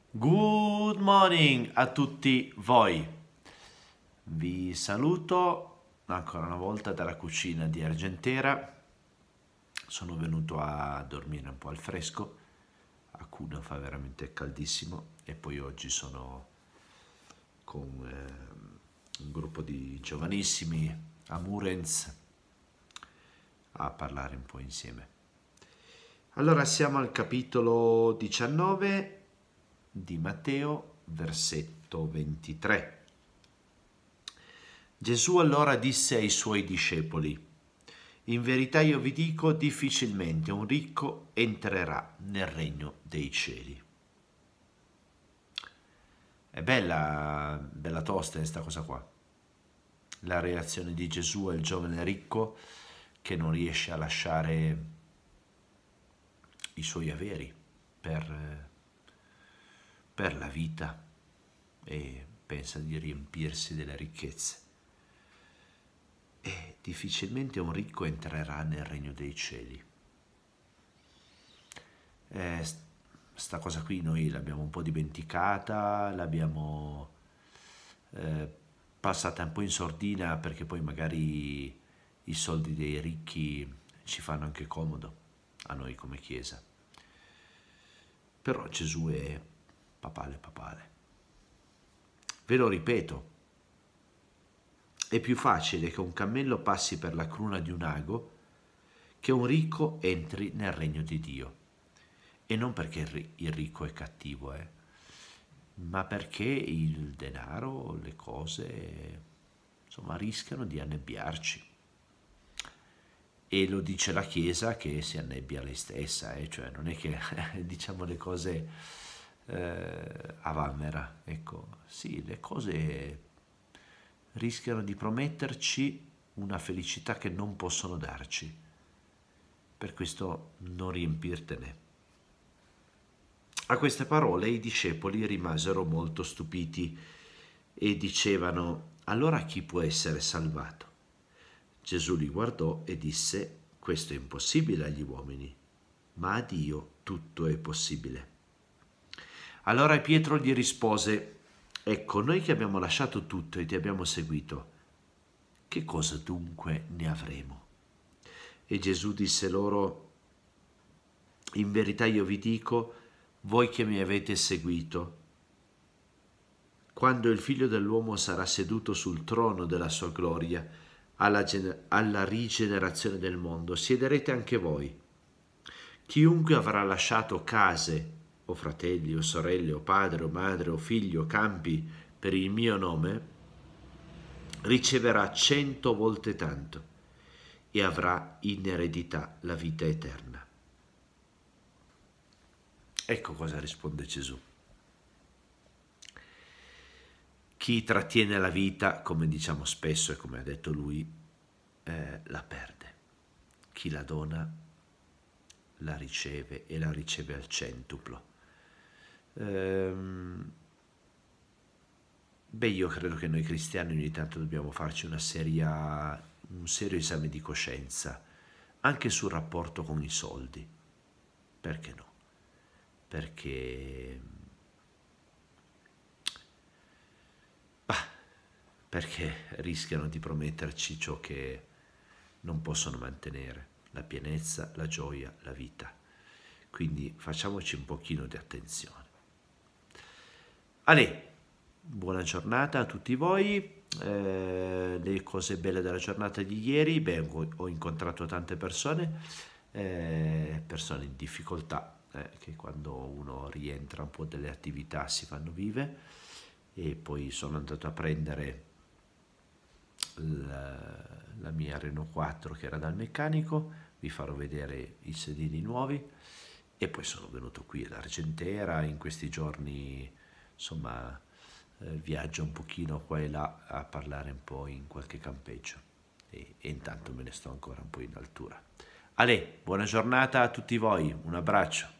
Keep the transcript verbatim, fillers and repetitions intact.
Good morning a tutti voi. Vi saluto ancora una volta dalla cucina di Argentera. Sono venuto a dormire un po' al fresco. A Cuneo fa veramente caldissimo e poi oggi sono con eh, un gruppo di giovanissimi a Murenz a parlare un po' insieme. Allora siamo al capitolo diciannove di Matteo, versetto ventitré. Gesù allora disse ai suoi discepoli: in verità io vi dico, difficilmente un ricco entrerà nel regno dei cieli. È bella, bella tosta questa cosa qua. La reazione di Gesù al giovane ricco che non riesce a lasciare i suoi averi per per la vita e pensa di riempirsi delle ricchezze. E difficilmente un ricco entrerà nel regno dei cieli. Eh, sta cosa qui noi l'abbiamo un po' dimenticata, l'abbiamo eh, passata un po' in sordina perché poi magari i soldi dei ricchi ci fanno anche comodo a noi come Chiesa. Però Gesù è papale papale. Ve lo ripeto, è più facile che un cammello passi per la cruna di un ago che un ricco entri nel regno di Dio. E non perché il ricco è cattivo, eh, ma perché il denaro, le cose, insomma, rischiano di annebbiarci. E lo dice la Chiesa che si annebbia lei stessa, eh? Cioè non è che diciamo le cose eh, a vanvera, ecco, sì, le cose rischiano di prometterci una felicità che non possono darci, per questo non riempirtene. A queste parole i discepoli rimasero molto stupiti e dicevano: allora chi può essere salvato? Gesù li guardò e disse: questo è impossibile agli uomini, ma a Dio tutto è possibile. Allora Pietro gli rispose: ecco, noi che abbiamo lasciato tutto e ti abbiamo seguito, che cosa dunque ne avremo? E Gesù disse loro: in verità io vi dico, voi che mi avete seguito, quando il Figlio dell'uomo sarà seduto sul trono della sua gloria, alla, alla rigenerazione del mondo, siederete anche voi. Chiunque avrà lasciato case, o fratelli, o sorelle, o padre, o madre, o figlio, o campi, per il mio nome, riceverà cento volte tanto e avrà in eredità la vita eterna. Ecco cosa risponde Gesù. Chi trattiene la vita, come diciamo spesso e come ha detto lui, eh, la perde. Chi la dona la riceve e la riceve al centuplo. Ehm, beh, io credo che noi cristiani ogni tanto dobbiamo farci una seria, un serio esame di coscienza, anche sul rapporto con i soldi. Perché no? Perché... Bah, perché rischiano di prometterci ciò che non possono mantenere, la pienezza, la gioia, la vita. Quindi facciamoci un pochino di attenzione. Ale, buona giornata a tutti voi. Eh, le cose belle della giornata di ieri, beh, ho incontrato tante persone, eh, persone in difficoltà, eh, che quando uno rientra un po' delle attività si fanno vive, e poi sono andato a prendere la, la mia Renault quattro che era dal meccanico, vi farò vedere i sedili nuovi, e poi sono venuto qui ad Argentera. In questi giorni insomma eh, viaggio un pochino qua e là a parlare un po' in qualche campeggio, e, e intanto me ne sto ancora un po' in altura. Ale, buona giornata a tutti voi, un abbraccio.